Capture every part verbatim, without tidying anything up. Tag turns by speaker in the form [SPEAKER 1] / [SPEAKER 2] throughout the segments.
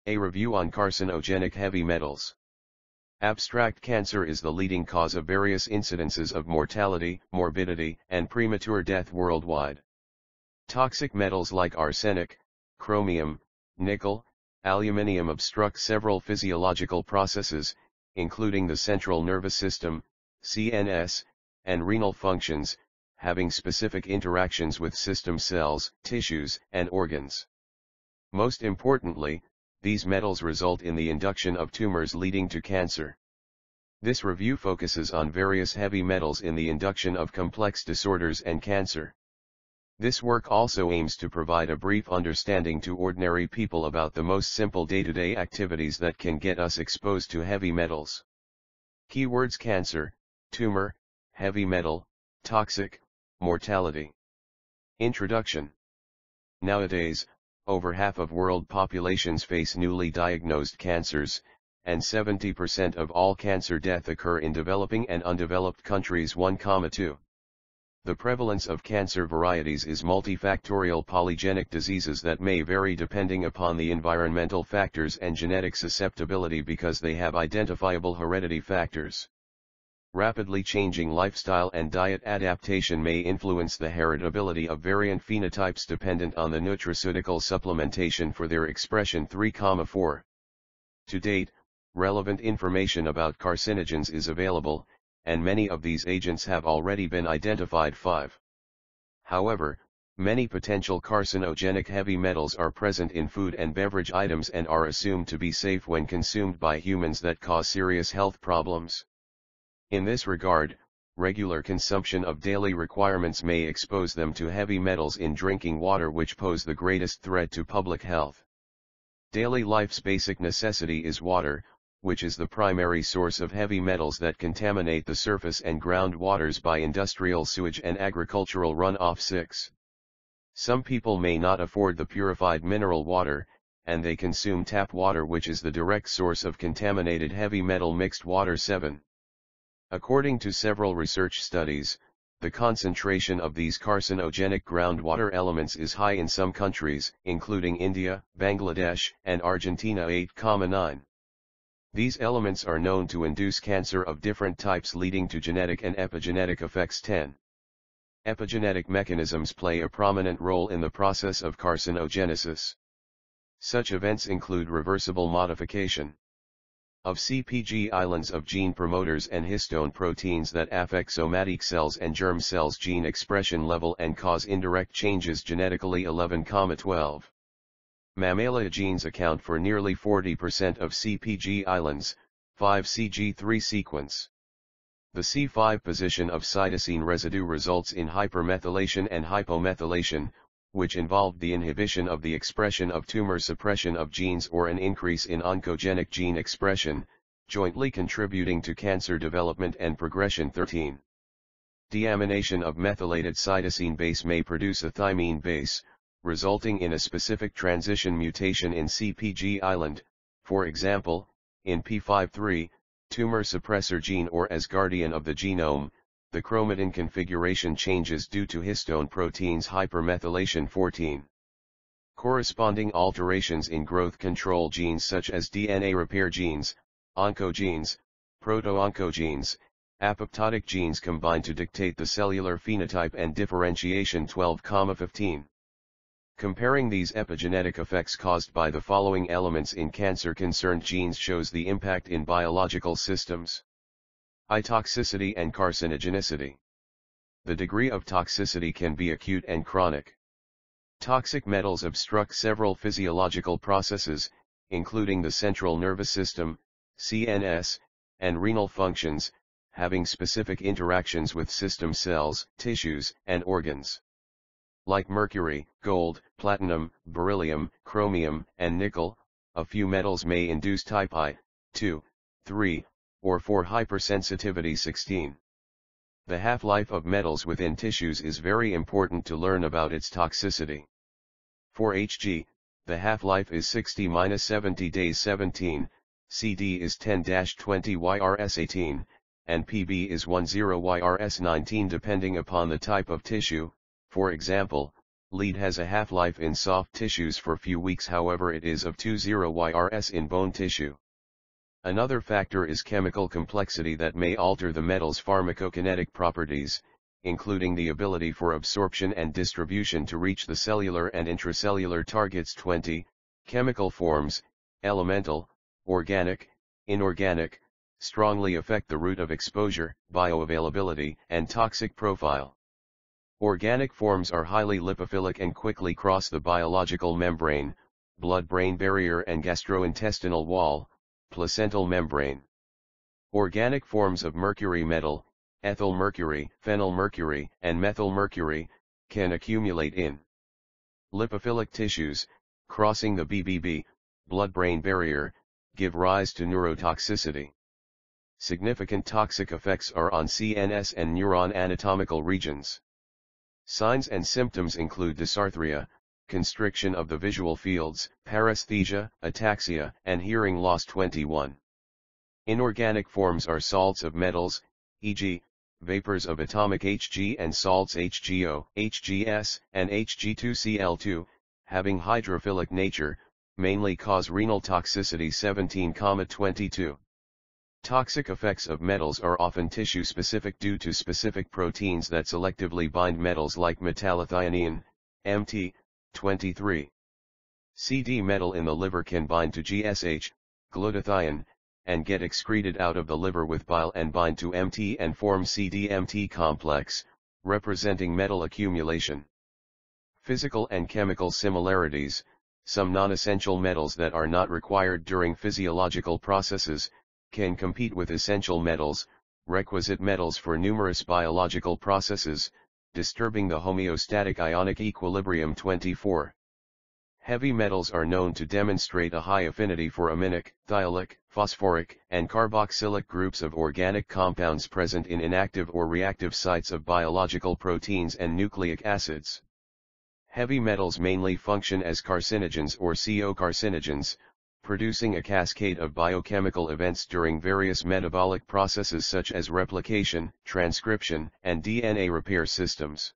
[SPEAKER 1] A review on carcinogenic heavy metals. Abstract cancer is the leading cause of various incidences of mortality, morbidity, and premature death worldwide. Toxic metals like arsenic, chromium, nickel, aluminium obstruct several physiological processes, including the central nervous system, C N S, and renal functions, having specific interactions with system cells, tissues, and organs. Most importantly, these metals result in the induction of tumors leading to cancer. This review focuses on various heavy metals in the induction of complex disorders and cancer. This work also aims to provide a brief understanding to ordinary people about the most simple day-to-day activities that can get us exposed to heavy metals. Keywords: cancer, tumor, heavy metal, toxic, mortality. Introduction. Nowadays, over half of world populations face newly diagnosed cancers, and seventy percent of all cancer death occur in developing and undeveloped countries. one comma two. The prevalence of cancer varieties is multifactorial polygenic diseases that may vary depending upon the environmental factors and genetic susceptibility because they have identifiable heredity factors. Rapidly changing lifestyle and diet adaptation may influence the heritability of variant phenotypes dependent on the nutraceutical supplementation for their expression. three comma four. To date, relevant information about carcinogens is available, and many of these agents have already been identified. five. However, many potential carcinogenic heavy metals are present in food and beverage items and are assumed to be safe when consumed by humans that cause serious health problems. In this regard, regular consumption of daily requirements may expose them to heavy metals in drinking water, which pose the greatest threat to public health. Daily life's basic necessity is water, which is the primary source of heavy metals that contaminate the surface and groundwaters by industrial sewage and agricultural runoff. six. Some people may not afford the purified mineral water, and they consume tap water, which is the direct source of contaminated heavy metal mixed water. seven. According to several research studies, the concentration of these carcinogenic groundwater elements is high in some countries, including India, Bangladesh, and Argentina. eight comma nine. These elements are known to induce cancer of different types, leading to genetic and epigenetic effects. ten. Epigenetic mechanisms play a prominent role in the process of carcinogenesis. Such events include reversible modification of C P G islands of gene promoters and histone proteins that affect somatic cells and germ cells' gene expression level and cause indirect changes genetically. eleven comma twelve. Mammalia genes account for nearly forty percent of C P G islands, five C G three sequence. The C five position of cytosine residue results in hypermethylation and hypomethylation, which involved the inhibition of the expression of tumor suppression of genes or an increase in oncogenic gene expression, jointly contributing to cancer development and progression. thirteen. Deamination of methylated cytosine base may produce a thymine base, resulting in a specific transition mutation in C P G island, for example, in P fifty-three, tumor suppressor gene, or as guardian of the genome. The chromatin configuration changes due to histone proteins hypermethylation. fourteen. Corresponding alterations in growth control genes such as D N A repair genes, oncogenes, proto-oncogenes, apoptotic genes combine to dictate the cellular phenotype and differentiation. twelve comma fifteen. Comparing these epigenetic effects caused by the following elements in cancer-concerned genes shows the impact in biological systems. I. Toxicity and carcinogenicity. The degree of toxicity can be acute and chronic. Toxic metals obstruct several physiological processes, including the central nervous system, C N S, and renal functions, having specific interactions with system cells, tissues, and organs. Like mercury, gold, platinum, beryllium, chromium, and nickel, a few metals may induce type I, two, three, or four hypersensitivity. sixteen. The half-life of metals within tissues is very important to learn about its toxicity. For Hg, the half-life is sixty to seventy days. seventeen, C D is ten to twenty Y R S. eighteen, and P B is ten Y R S. nineteen depending upon the type of tissue. For example, Lead has a half-life in soft tissues for few weeks, however it is of twenty Y R S in bone tissue. Another factor is chemical complexity that may alter the metal's pharmacokinetic properties, including the ability for absorption and distribution to reach the cellular and intracellular targets. twenty. Chemical forms, elemental, organic, inorganic, strongly affect the route of exposure, bioavailability, and toxic profile. Organic forms are highly lipophilic and quickly cross the biological membrane, blood-brain barrier and gastrointestinal wall, placental membrane. Organic forms of mercury metal, ethyl mercury, phenyl mercury, and methyl mercury, can accumulate in lipophilic tissues, crossing the B B B, blood-brain barrier, give rise to neurotoxicity. Significant toxic effects are on C N S and neuron anatomical regions. Signs and symptoms include dysarthria, constriction of the visual fields, paresthesia, ataxia, and hearing loss. twenty-one. Inorganic forms are salts of metals, for example, vapors of atomic Hg and salts H G O, H G S, and H G two C l two, having hydrophilic nature, mainly cause renal toxicity. seventeen, twenty-two. Toxic effects of metals are often tissue-specific due to specific proteins that selectively bind metals like metallothionein, M T, twenty-three. C D metal in the liver can bind to G S H, glutathione, and get excreted out of the liver with bile and bind to M T and form C D M T complex, representing metal accumulation. Physical and chemical similarities. Some non-essential metals that are not required during physiological processes, can compete with essential metals, requisite metals for numerous biological processes, disturbing the homeostatic ionic equilibrium. twenty-four. Heavy metals are known to demonstrate a high affinity for aminic, thiolic, phosphoric, and carboxylic groups of organic compounds present in inactive or reactive sites of biological proteins and nucleic acids. Heavy metals mainly function as carcinogens or co-carcinogens, producing a cascade of biochemical events during various metabolic processes such as replication, transcription, and D N A repair systems.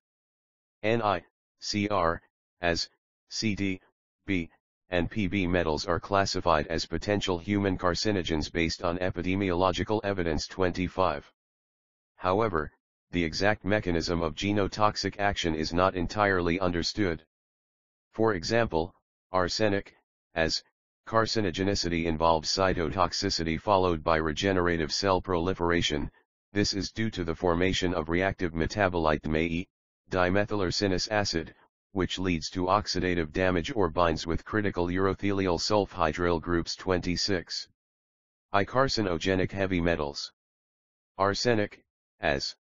[SPEAKER 1] Ni, Cr, as, Cd, B, and P B metals are classified as potential human carcinogens based on epidemiological evidence. twenty-five. However, the exact mechanism of genotoxic action is not entirely understood. For example, arsenic, as, carcinogenicity involves cytotoxicity followed by regenerative cell proliferation. This is due to the formation of reactive metabolite D M A E, dimethylarsenous acid, which leads to oxidative damage or binds with critical urothelial sulfhydryl groups. twenty-six. I. Carcinogenic heavy metals. Arsenic, as.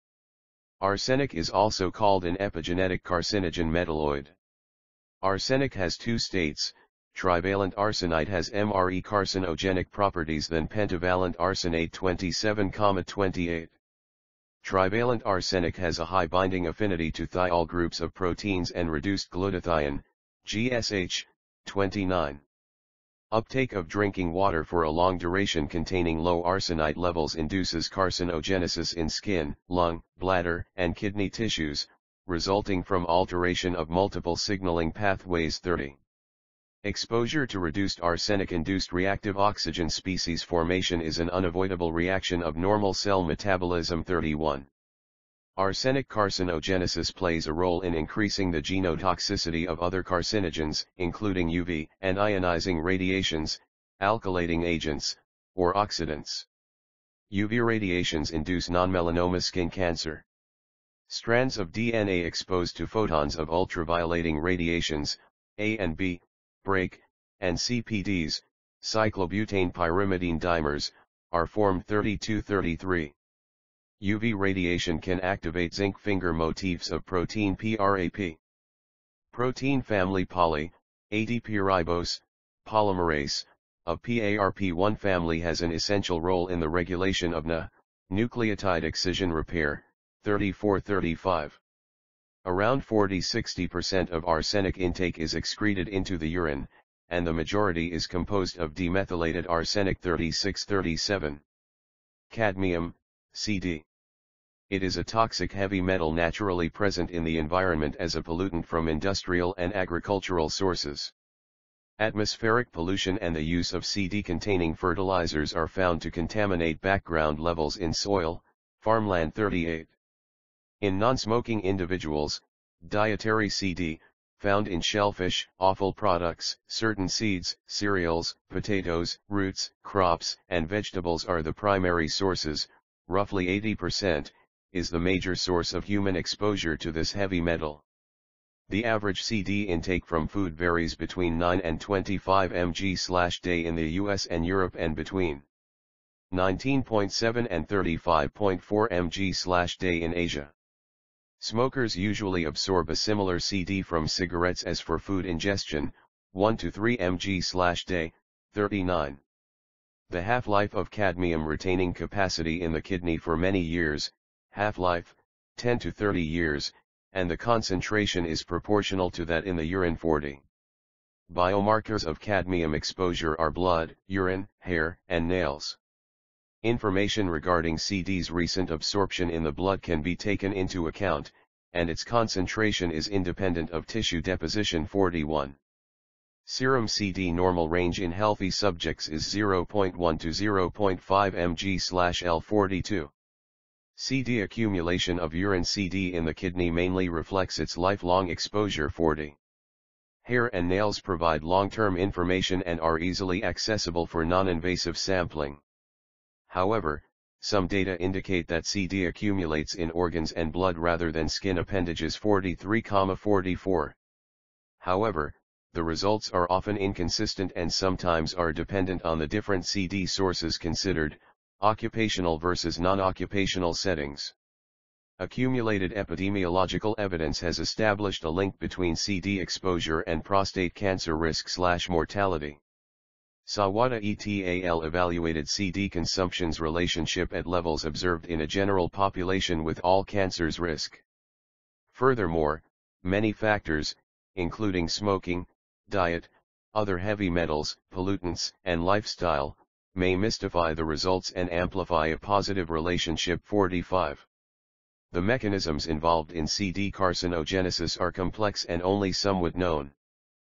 [SPEAKER 1] Arsenic is also called an epigenetic carcinogen metalloid. Arsenic has two states. Trivalent arsenite has M R E carcinogenic properties than pentavalent arsenate. twenty-seven, twenty-eight. Trivalent arsenic has a high binding affinity to thiol groups of proteins and reduced glutathione, G S H, twenty-nine. Uptake of drinking water for a long duration containing low arsenite levels induces carcinogenesis in skin, lung, bladder, and kidney tissues, resulting from alteration of multiple signaling pathways. thirty. Exposure to reduced arsenic-induced reactive oxygen species formation is an unavoidable reaction of normal cell metabolism. thirty-one. Arsenic carcinogenesis plays a role in increasing the genotoxicity of other carcinogens, including U V and ionizing radiations, alkylating agents, or oxidants. U V radiations induce non-melanoma skin cancer. Strands of D N A exposed to photons of ultravioleting radiations, A and B, break, and C P Ds, cyclobutane pyrimidine dimers, are formed. thirty-two, thirty-three. U V radiation can activate zinc finger motifs of protein PRAP. Protein family poly, A D P ribose, polymerase, of P A R P one family has an essential role in the regulation of N A, nucleotide excision repair. thirty-four, thirty-five. Around forty to sixty percent of arsenic intake is excreted into the urine, and the majority is composed of demethylated arsenic. thirty-six, thirty-seven. Cadmium, C D. It is a toxic heavy metal naturally present in the environment as a pollutant from industrial and agricultural sources. Atmospheric pollution and the use of C D-containing fertilizers are found to contaminate background levels in soil, farmland. thirty-eight. In non-smoking individuals, dietary C D, found in shellfish, offal products, certain seeds, cereals, potatoes, roots, crops, and vegetables are the primary sources. Roughly eighty percent, is the major source of human exposure to this heavy metal. The average C D intake from food varies between nine and twenty-five milligrams per day in the U S and Europe and between nineteen point seven and thirty-five point four milligrams per day in Asia. Smokers usually absorb a similar C D from cigarettes as for food ingestion, one to three milligrams per day. thirty-nine. The half-life of cadmium retaining capacity in the kidney for many years, half-life, ten to thirty years, and the concentration is proportional to that in the urine. forty. Biomarkers of cadmium exposure are blood, urine, hair, and nails. Information regarding C D's recent absorption in the blood can be taken into account, and its concentration is independent of tissue deposition. forty-one. Serum C D normal range in healthy subjects is zero point one to zero point five milligrams per liter. forty-two. C D accumulation of urine C D in the kidney mainly reflects its lifelong exposure. forty. Hair and nails provide long-term information and are easily accessible for non-invasive sampling. However, some data indicate that C D accumulates in organs and blood rather than skin appendages. forty-three to forty-four. However, the results are often inconsistent and sometimes are dependent on the different C D sources considered, occupational versus non-occupational settings. Accumulated epidemiological evidence has established a link between C D exposure and prostate cancer risk/mortality. Sawada et al. Evaluated C D consumption's relationship at levels observed in a general population with all cancers risk. Furthermore, many factors, including smoking, diet, other heavy metals, pollutants, and lifestyle, may mystify the results and amplify a positive relationship. forty-five. The mechanisms involved in C D carcinogenesis are complex and only somewhat known.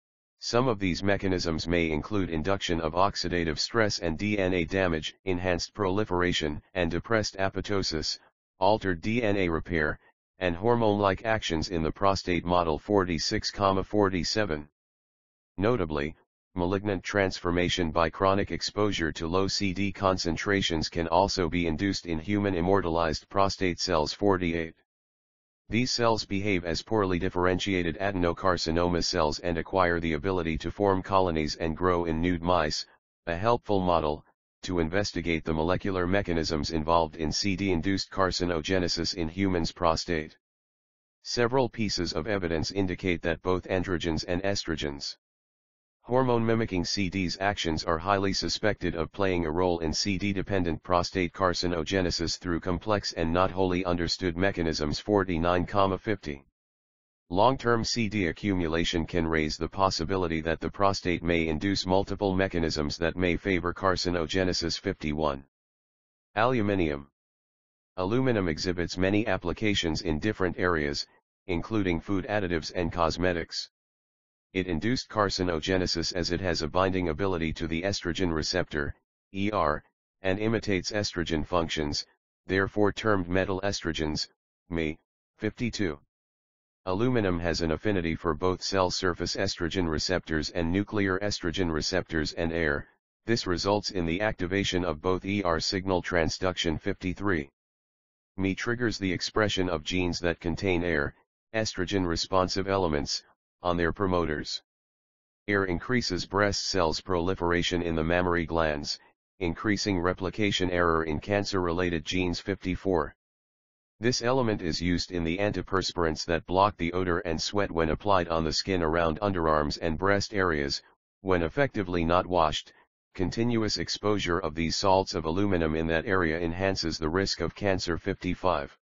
[SPEAKER 1] Some of these mechanisms may include induction of oxidative stress and D N A damage, enhanced proliferation and depressed apoptosis, altered D N A repair, and hormone-like actions in the prostate model. forty-six to forty-seven. Notably, malignant transformation by chronic exposure to low C D concentrations can also be induced in human immortalized prostate cells. forty-eight. These cells behave as poorly differentiated adenocarcinoma cells and acquire the ability to form colonies and grow in nude mice, a helpful model, to investigate the molecular mechanisms involved in C D-induced carcinogenesis in humans' prostate. Several pieces of evidence indicate that both androgens and estrogens, hormone-mimicking C D's actions are highly suspected of playing a role in C D-dependent prostate carcinogenesis through complex and not wholly understood mechanisms. forty-nine to fifty. Long-term C D accumulation can raise the possibility that the prostate may induce multiple mechanisms that may favor carcinogenesis. fifty-one. Aluminium. Aluminum exhibits many applications in different areas, including food additives and cosmetics. It induced carcinogenesis as it has a binding ability to the estrogen receptor, E R, and imitates estrogen functions, therefore termed metal estrogens, M E. fifty-two. Aluminum has an affinity for both cell surface estrogen receptors and nuclear estrogen receptors and air. This results in the activation of both E R signal transduction. fifty-three. M E triggers the expression of genes that contain air, estrogen-responsive elements, on their promoters. Air increases breast cells proliferation in the mammary glands, increasing replication error in cancer-related genes. fifty-four. This element is used in the antiperspirants that block the odor and sweat when applied on the skin around underarms and breast areas. When effectively not washed, continuous exposure of these salts of aluminum in that area enhances the risk of cancer. fifty-five.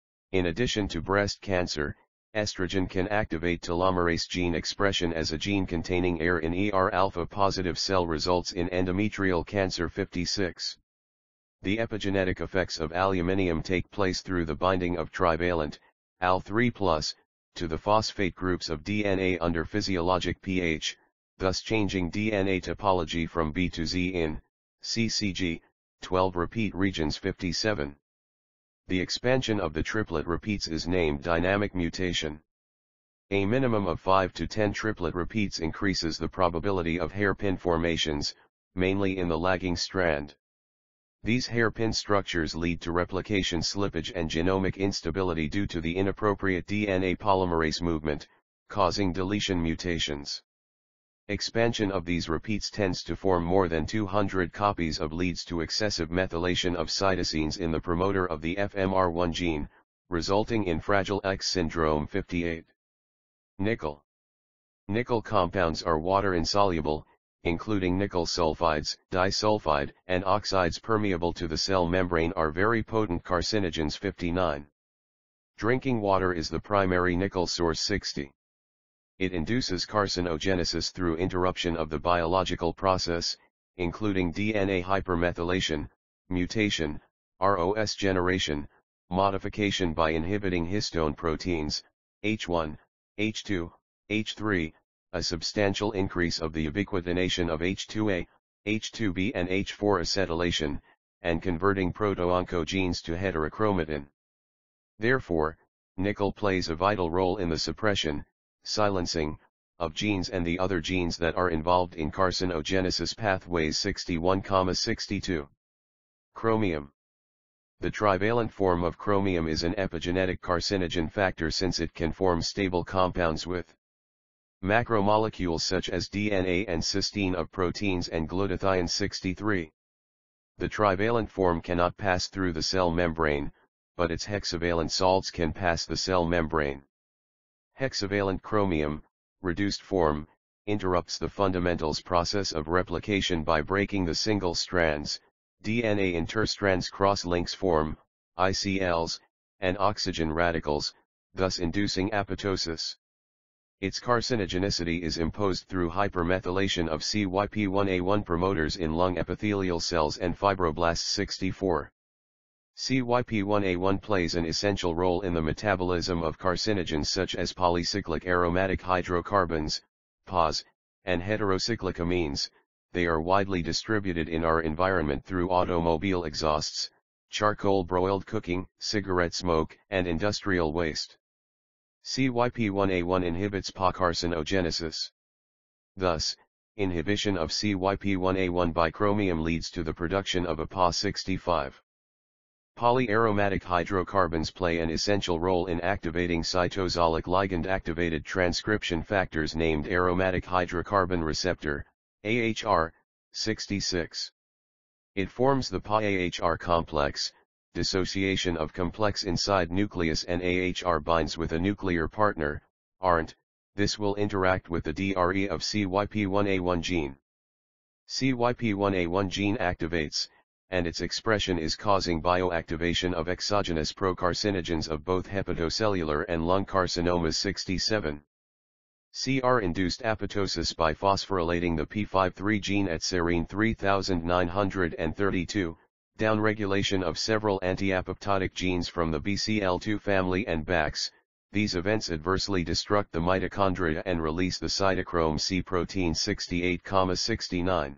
[SPEAKER 1] In addition to breast cancer, estrogen can activate telomerase gene expression as a gene containing air in E R alpha positive cell results in endometrial cancer. fifty-six. The epigenetic effects of aluminium take place through the binding of trivalent, Al three plus, to the phosphate groups of D N A under physiologic pH, thus changing D N A topology from B to Z in C C G, twelve repeat regions fifty-seven. The expansion of the triplet repeats is named dynamic mutation. A minimum of five to ten triplet repeats increases the probability of hairpin formations, mainly in the lagging strand. These hairpin structures lead to replication slippage and genomic instability due to the inappropriate D N A polymerase movement, causing deletion mutations. Expansion of these repeats tends to form more than two hundred copies of leads to excessive methylation of cytosines in the promoter of the F M R one gene, resulting in Fragile X syndrome fifty-eight. Nickel. Nickel compounds are water-insoluble, including nickel sulfides, disulfide, and oxides permeable to the cell membrane are very potent carcinogens fifty-nine. Drinking water is the primary nickel source sixty. It induces carcinogenesis through interruption of the biological process, including D N A hypermethylation, mutation, R O S generation, modification by inhibiting histone proteins, H one, H two, H three, a substantial increase of the ubiquitination of H two A, H two B and H four acetylation, and converting proto-oncogenes to heterochromatin. Therefore, nickel plays a vital role in the suppression, silencing, of genes and the other genes that are involved in carcinogenesis pathways sixty-one to sixty-two. Chromium. The trivalent form of chromium is an epigenetic carcinogen factor since it can form stable compounds with macromolecules such as D N A and cysteine of proteins and glutathione sixty-three. The trivalent form cannot pass through the cell membrane, but its hexavalent salts can pass the cell membrane. Hexavalent chromium, reduced form, interrupts the fundamentals process of replication by breaking the single strands, D N A interstrands cross-links form, I C Ls, and oxygen radicals, thus inducing apoptosis. Its carcinogenicity is imposed through hypermethylation of C Y P one A one promoters in lung epithelial cells and fibroblasts sixty-four. C Y P one A one plays an essential role in the metabolism of carcinogens such as polycyclic aromatic hydrocarbons, P A Hs, and heterocyclic amines. They are widely distributed in our environment through automobile exhausts, charcoal broiled cooking, cigarette smoke, and industrial waste. C Y P one A one inhibits P A carcinogenesis. Thus, inhibition of C Y P one A one by chromium leads to the production of a P A sixty-five. Polyaromatic hydrocarbons play an essential role in activating cytosolic ligand-activated transcription factors named aromatic hydrocarbon receptor, A H R, sixty-six. It forms the P A H R complex, dissociation of complex inside nucleus, and A H R binds with a nuclear partner, A R N T, this will interact with the D R E of C Y P one A one gene. C Y P one A one gene activates, and its expression is causing bioactivation of exogenous procarcinogens of both hepatocellular and lung carcinomas sixty-seven. C R-induced apoptosis by phosphorylating the P fifty-three gene at serine three thousand nine hundred thirty-two, downregulation of several anti-apoptotic genes from the B C L two family and B A X. These events adversely destruct the mitochondria and release the cytochrome C protein sixty-eight to sixty-nine.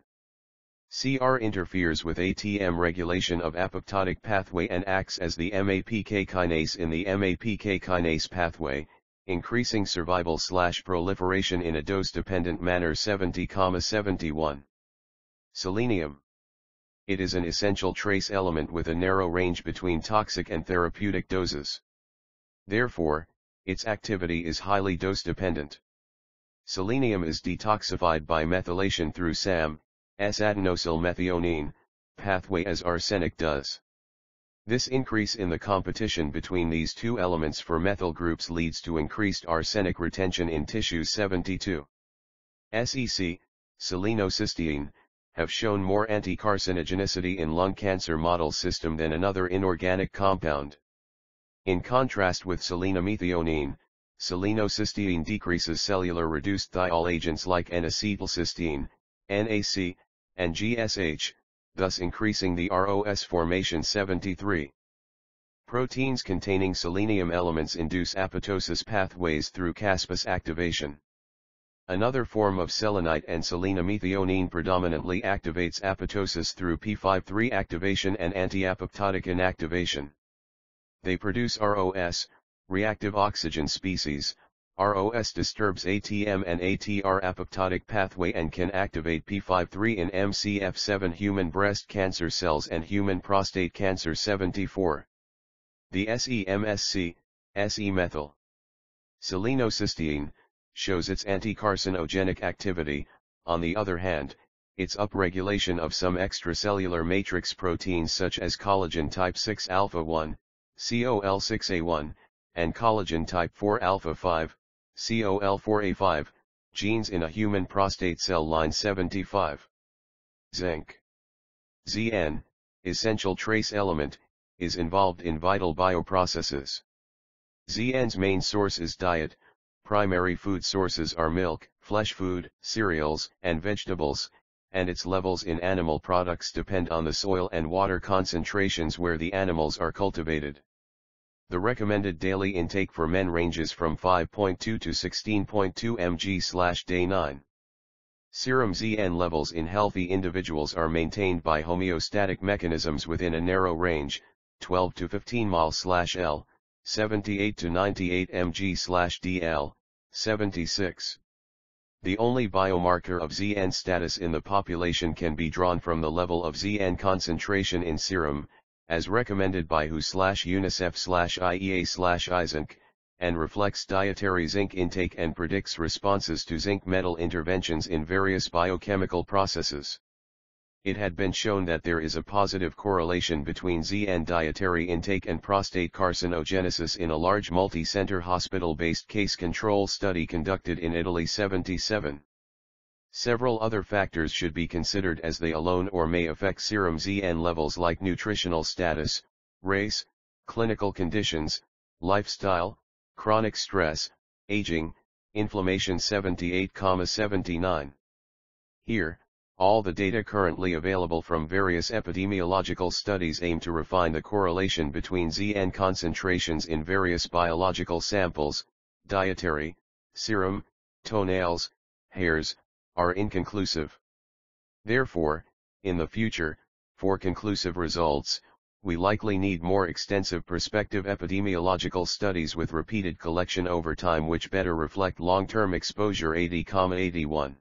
[SPEAKER 1] C R interferes with A T M regulation of apoptotic pathway and acts as the M A P K kinase in the M A P K kinase pathway, increasing survival slash proliferation in a dose-dependent manner seventy to seventy-one. Selenium. It is an essential trace element with a narrow range between toxic and therapeutic doses. Therefore, its activity is highly dose-dependent. Selenium is detoxified by methylation through S A M, S-adenosylmethionine, pathway as arsenic does. This increase in the competition between these two elements for methyl groups leads to increased arsenic retention in tissues seventy-two. S E C, selenocysteine, have shown more anti-carcinogenicity in lung cancer model system than another inorganic compound. In contrast with selenomethionine, selenocysteine decreases cellular reduced thiol agents like N-acetylcysteine, N A C, and G S H, thus increasing the R O S formation seventy-three. Proteins containing selenium elements induce apoptosis pathways through caspase activation. Another form of selenite and selenomethionine predominantly activates apoptosis through P fifty-three activation and anti-apoptotic inactivation. They produce R O S, reactive oxygen species. R O S disturbs A T M and A T R apoptotic pathway and can activate P fifty-three in M C F seven human breast cancer cells and human prostate cancer seventy-four. The S E M S C, S E-methyl selenocysteine, shows its anti-carcinogenic activity. On the other hand, its upregulation of some extracellular matrix proteins such as collagen type six alpha one, C O L six A one, and collagen type four alpha five, C O L four A five, genes in a human prostate cell line seventy-five. Zinc. Z N, essential trace element, is involved in vital bioprocesses. Z N's main source is diet. Primary food sources are milk, flesh food, cereals, and vegetables, and its levels in animal products depend on the soil and water concentrations where the animals are cultivated. The recommended daily intake for men ranges from five point two to sixteen point two milligrams per day nine. Serum Z N levels in healthy individuals are maintained by homeostatic mechanisms within a narrow range, twelve to fifteen millimoles per liter, seventy-eight to ninety-eight milligrams per D L, seventy-six. The only biomarker of Z N status in the population can be drawn from the level of Z N concentration in serum, as recommended by W H O UNICEF I E A I zinc, and reflects dietary zinc intake and predicts responses to zinc metal interventions in various biochemical processes. It had been shown that there is a positive correlation between Z N dietary intake and prostate carcinogenesis in a large multi-center hospital-based case control study conducted in Italy seventy-seven. Several other factors should be considered as they alone or may affect serum Z N levels like nutritional status, race, clinical conditions, lifestyle, chronic stress, aging, inflammation seventy-eight to seventy-nine. Here, all the data currently available from various epidemiological studies aim to refine the correlation between Z N concentrations in various biological samples. Dietary, serum, toenails, hairs, are inconclusive. Therefore, in the future, for conclusive results, we likely need more extensive prospective epidemiological studies with repeated collection over time which better reflect long-term exposure. eighty to eighty-one.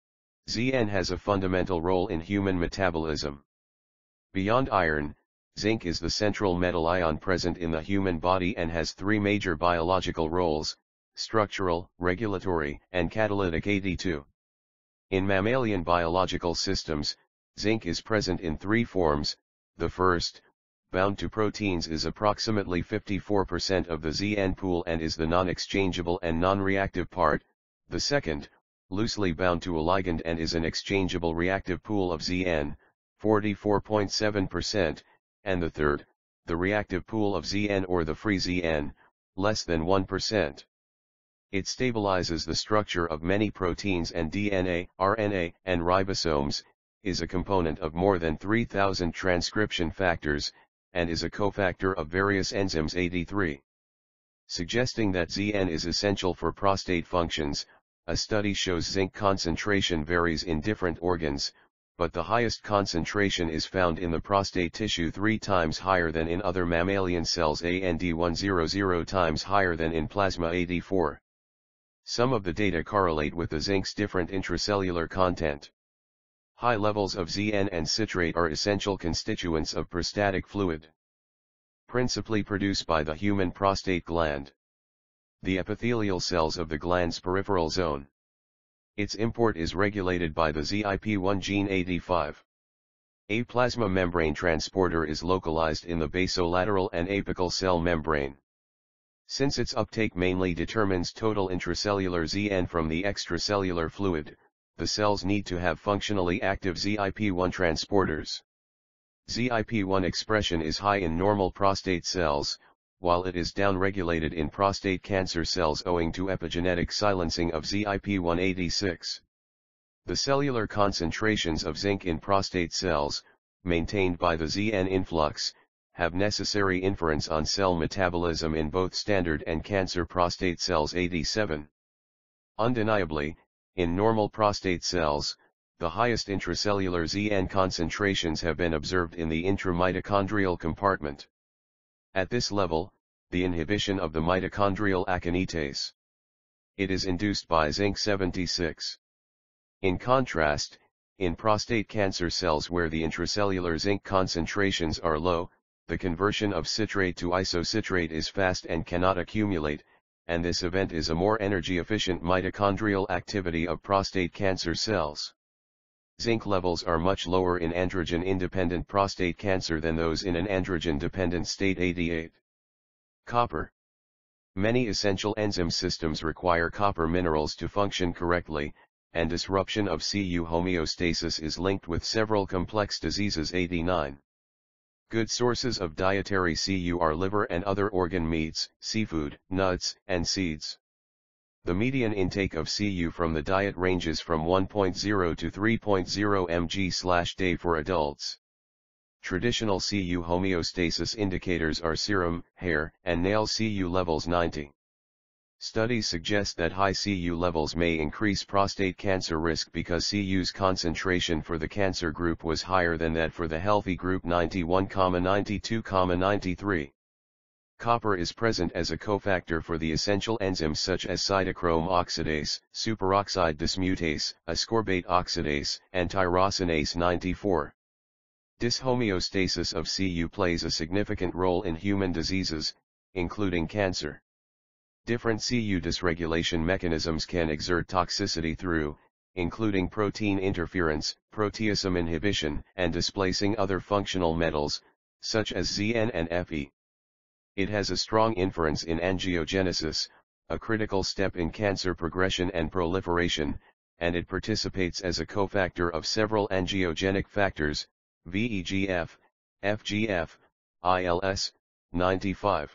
[SPEAKER 1] Z N has a fundamental role in human metabolism. Beyond iron, zinc is the central metal ion present in the human body and has three major biological roles: structural, regulatory, and catalytic. eighty-two. In mammalian biological systems, zinc is present in three forms. The first, bound to proteins, is approximately fifty-four percent of the Z N pool and is the non-exchangeable and non-reactive part. The second, loosely bound to a ligand and is an exchangeable reactive pool of Z N, forty-four point seven percent, and the third, the reactive pool of Z N or the free Z N, less than one percent. It stabilizes the structure of many proteins and D N A, R N A, and ribosomes, is a component of more than three thousand transcription factors, and is a cofactor of various enzymes. eighty-three. Suggesting that Z N is essential for prostate functions, a study shows zinc concentration varies in different organs, but the highest concentration is found in the prostate tissue three times higher than in other mammalian cells and one hundred times higher than in plasma. eighty-four. Some of the data correlate with the zinc's different intracellular content. High levels of Z N and citrate are essential constituents of prostatic fluid, principally produced by the human prostate gland, the epithelial cells of the gland's peripheral zone. Its import is regulated by the Z I P one gene. eighty-five. A plasma membrane transporter is localized in the basolateral and apical cell membrane. Since its uptake mainly determines total intracellular Z N from the extracellular fluid, the cells need to have functionally active Z I P one transporters. Z I P one expression is high in normal prostate cells, while it is downregulated in prostate cancer cells owing to epigenetic silencing of Z I P one. eighty-six. The cellular concentrations of zinc in prostate cells, maintained by the Z N influx, have necessary inference on cell metabolism in both standard and cancer prostate cells. eighty-seven. Undeniably, in normal prostate cells, the highest intracellular Z N concentrations have been observed in the intramitochondrial compartment. At this level, the inhibition of the mitochondrial akinetase. It is induced by zinc seventy-six. In contrast, in prostate cancer cells where the intracellular zinc concentrations are low, the conversion of citrate to isocitrate is fast and cannot accumulate, and this event is a more energy-efficient mitochondrial activity of prostate cancer cells. Zinc levels are much lower in androgen-independent prostate cancer than those in an androgen-dependent state. eighty-eight. Copper. Many essential enzyme systems require copper minerals to function correctly, and disruption of C U homeostasis is linked with several complex diseases. eighty-nine. Good sources of dietary C U are liver and other organ meats, seafood, nuts, and seeds. The median intake of C U from the diet ranges from one point zero to three point zero milligrams per day for adults. Traditional C U homeostasis indicators are serum, hair, and nail C U levels ninety. Studies suggest that high C U levels may increase prostate cancer risk because C U's concentration for the cancer group was higher than that for the healthy group, ninety-one, ninety-two, ninety-three. Copper is present as a cofactor for the essential enzymes such as cytochrome oxidase, superoxide dismutase, ascorbate oxidase, and tyrosinase. ninety-four. Dyshomeostasis of C U plays a significant role in human diseases, including cancer. Different C U dysregulation mechanisms can exert toxicity through, including protein interference, proteasome inhibition, and displacing other functional metals, such as Z N and Fe. It has a strong inference in angiogenesis, a critical step in cancer progression and proliferation, and it participates as a cofactor of several angiogenic factors, V E G F, F G F, I L S. ninety-five.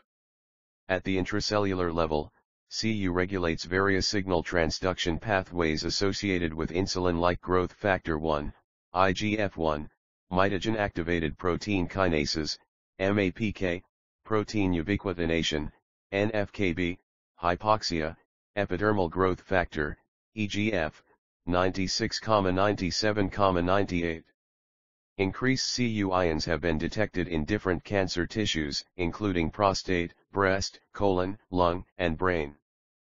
[SPEAKER 1] At the intracellular level, C U regulates various signal transduction pathways associated with insulin-like growth factor one, I G F one, mitogen-activated protein kinases, M A P K, protein ubiquitination, N F K B, hypoxia, epidermal growth factor, E G F, ninety-six, ninety-seven, ninety-eight. Increased C U ions have been detected in different cancer tissues, including prostate, breast, colon, lung, and brain.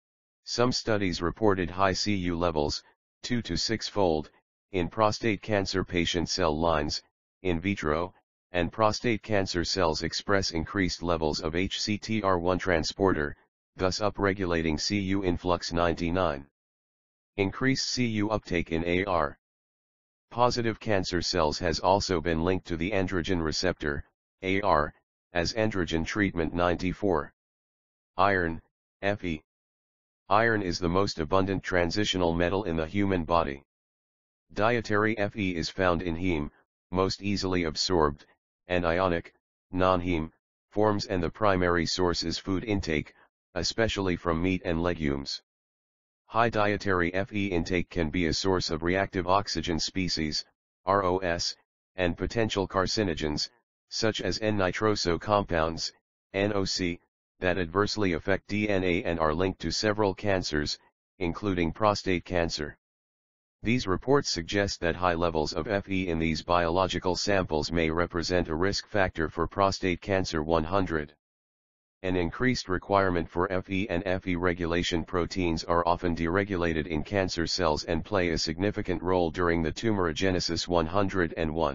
[SPEAKER 1] Some studies reported high C U levels, two to six-fold, in prostate cancer patient cell lines, in vitro, and prostate cancer cells express increased levels of H C T R one transporter, thus upregulating C U influx. ninety-nine. Increased C U uptake in A R positive cancer cells has also been linked to the androgen receptor, A R, as androgen treatment. ninety-four. Iron, Fe. Iron is the most abundant transitional metal in the human body. Dietary Fe is found in heme, most easily absorbed, and ionic, non-heme, forms, and the primary source is food intake, especially from meat and legumes. High dietary Fe intake can be a source of reactive oxygen species, R O S, and potential carcinogens, such as N-nitroso compounds, N O C, that adversely affect D N A and are linked to several cancers, including prostate cancer. These reports suggest that high levels of Fe in these biological samples may represent a risk factor for prostate cancer. one hundred. An increased requirement for Fe and Fe regulation proteins are often deregulated in cancer cells and play a significant role during the tumorigenesis. one hundred one.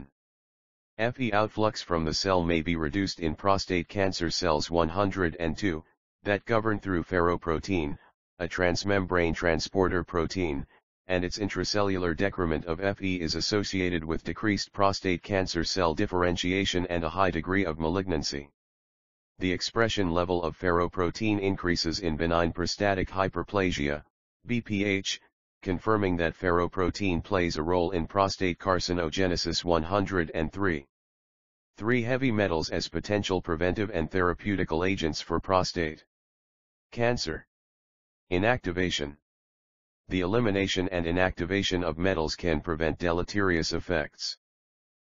[SPEAKER 1] Fe outflux from the cell may be reduced in prostate cancer cells. one hundred two, that govern through ferroprotein, a transmembrane transporter protein, and its intracellular decrement of Fe is associated with decreased prostate cancer cell differentiation and a high degree of malignancy. The expression level of ferroprotein increases in benign prostatic hyperplasia, B P H, confirming that ferroprotein plays a role in prostate carcinogenesis. one hundred three. Three heavy metals as potential preventive and therapeutical agents for prostate cancer. Inactivation. The elimination and inactivation of metals can prevent deleterious effects.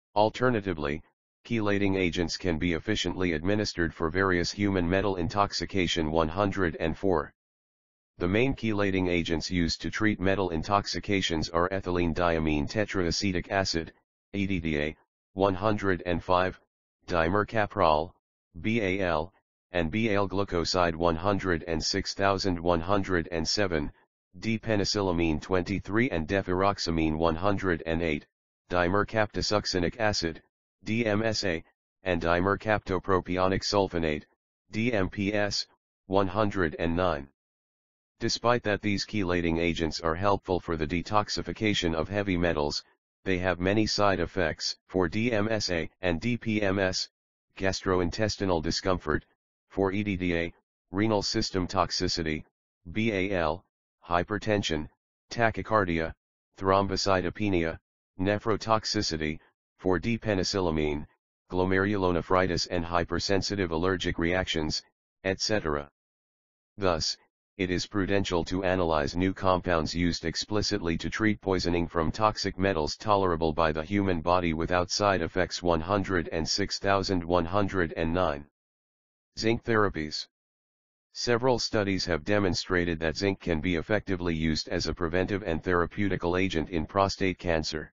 [SPEAKER 1] Alternatively, chelating agents can be efficiently administered for various human metal intoxication. one hundred four. The main chelating agents used to treat metal intoxications are ethylene diamine tetraacetic acid, E D T A, one hundred five, dimercaprol, B A L, and B-allyl glucoside one hundred six thousand one hundred seven, D-penicillamine twenty-three and deferoxamine one hundred eight, dimercaptosuccinic acid, D M S A, and dimercaptopropionic sulfonate, D M P S, one hundred nine. Despite that these chelating agents are helpful for the detoxification of heavy metals, they have many side effects. For D M S A and D P M S, gastrointestinal discomfort; for E D T A, renal system toxicity; B A L, hypertension, tachycardia, thrombocytopenia, nephrotoxicity; for D-penicillamine, glomerulonephritis and hypersensitive allergic reactions, et cetera. Thus, it is prudential to analyze new compounds used explicitly to treat poisoning from toxic metals tolerable by the human body without side effects. one hundred six thousand one hundred nine. Zinc therapies. Several studies have demonstrated that zinc can be effectively used as a preventive and therapeutical agent in prostate cancer.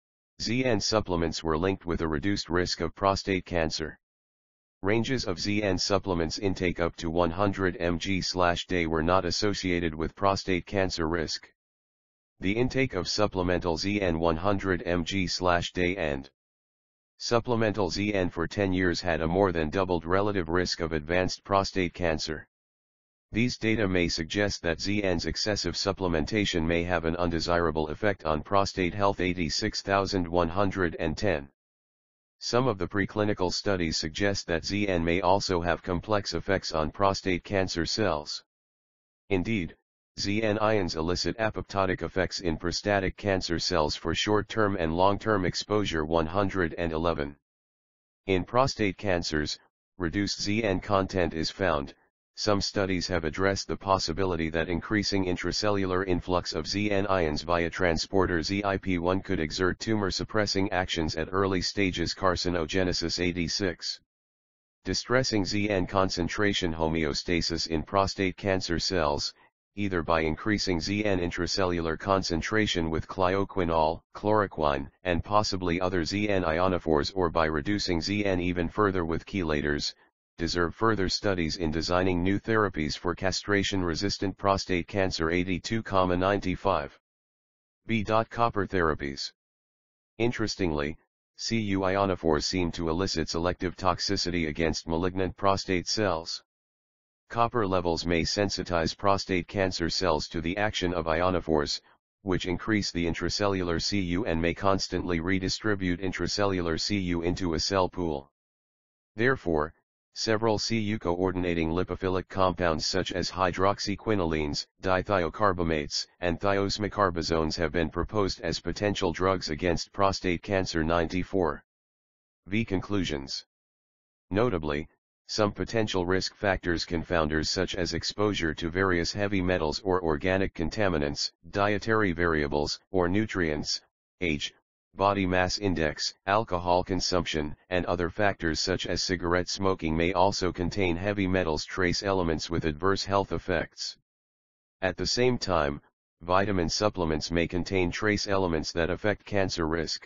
[SPEAKER 1] Z N supplements were linked with a reduced risk of prostate cancer. Ranges of Z N supplements intake up to one hundred milligrams per day were not associated with prostate cancer risk. The intake of supplemental Z N one hundred milligrams per day and supplemental Z N for ten years had a more than doubled relative risk of advanced prostate cancer. These data may suggest that Z N's excessive supplementation may have an undesirable effect on prostate health. eighty-six thousand one hundred ten. Some of the preclinical studies suggest that Z N may also have complex effects on prostate cancer cells. Indeed, Z N ions elicit apoptotic effects in prostatic cancer cells for short-term and long-term exposure. one hundred eleven. In prostate cancers, reduced Z N content is found. Some studies have addressed the possibility that increasing intracellular influx of Z N ions via transporter Z I P one could exert tumor-suppressing actions at early stages. Carcinogenesis. eighty-six. Distressing Z N concentration homeostasis in prostate cancer cells, either by increasing Z N intracellular concentration with chloroquinol, chloroquine, and possibly other Z N ionophores, or by reducing Z N even further with chelators, deserve further studies in designing new therapies for castration-resistant prostate cancer. eighty-two ninety-five. B. Copper therapies. Interestingly, C U ionophores seem to elicit selective toxicity against malignant prostate cells. Copper levels may sensitize prostate cancer cells to the action of ionophores, which increase the intracellular C U and may constantly redistribute intracellular C U into a cell pool. Therefore, several C U coordinating lipophilic compounds such as hydroxyquinolines, dithiocarbamates, and thiosmecarbazones have been proposed as potential drugs against prostate cancer. ninety-four. V. Conclusions. Notably, some potential risk factors confounders such as exposure to various heavy metals or organic contaminants, dietary variables, or nutrients, age, body mass index, alcohol consumption, and other factors such as cigarette smoking may also contain heavy metals trace elements with adverse health effects. At the same time, vitamin supplements may contain trace elements that affect cancer risk.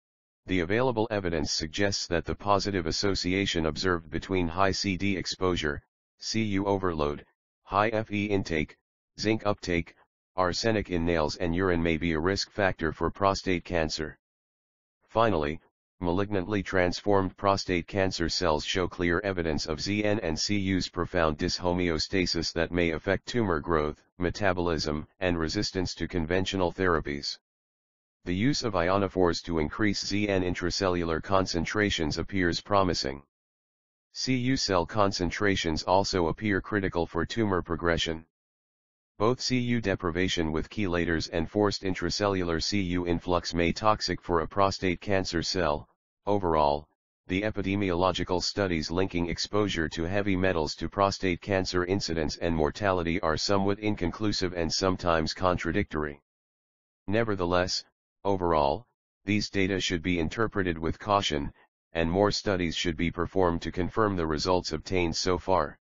[SPEAKER 1] The available evidence suggests that the positive association observed between high C D exposure, C U overload, high Fe intake, zinc uptake, arsenic in nails and urine may be a risk factor for prostate cancer. Finally, malignantly transformed prostate cancer cells show clear evidence of Z N and C U's profound dyshomeostasis that may affect tumor growth, metabolism, and resistance to conventional therapies. The use of ionophores to increase Z N intracellular concentrations appears promising. C U cell concentrations also appear critical for tumor progression. Both C U deprivation with chelators and forced intracellular C U influx may be toxic for a prostate cancer cell. Overall, the epidemiological studies linking exposure to heavy metals to prostate cancer incidence and mortality are somewhat inconclusive and sometimes contradictory. Nevertheless, overall, These data should be interpreted with caution, and more studies should be performed to confirm the results obtained so far.